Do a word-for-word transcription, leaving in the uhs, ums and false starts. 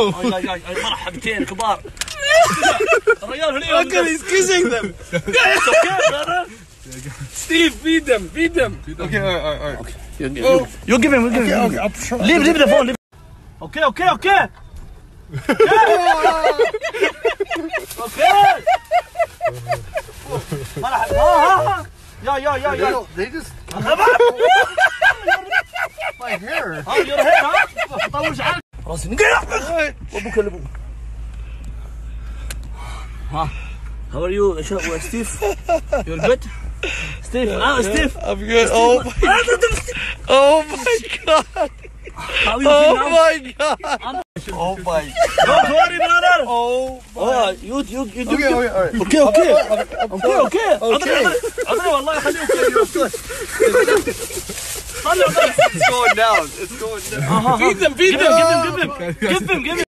اي اي اي مرحبتين كبار. الرجال هني. Look at he's kissing them. Steve, feed them, feed them. Okay, alright, alright, alright. Okay, you, you, you give him, you give him. Okay, I'll try. Leave, leave the phone. Leave. Okay, okay, okay. Okay. مرحبا. ها ها. يا يا يا يا. They just my hair. ها your hair ها. طول شعرك. راسي نقلع. وابوك اللي ابوك. ها. How are you, Steve? You're good? Steve, ah, Steve. I'm good. Oh my god. Oh my god. How you feel now? Oh my god. Oh my. Don't worry, brother. Oh. Oh, you you you do. Okay, okay, alright. Okay, okay. Okay, okay. أدري أدري أدري والله خليك. It's going down. It's going down. Feed them, feed them. Give him, give him, give him, give him, give him.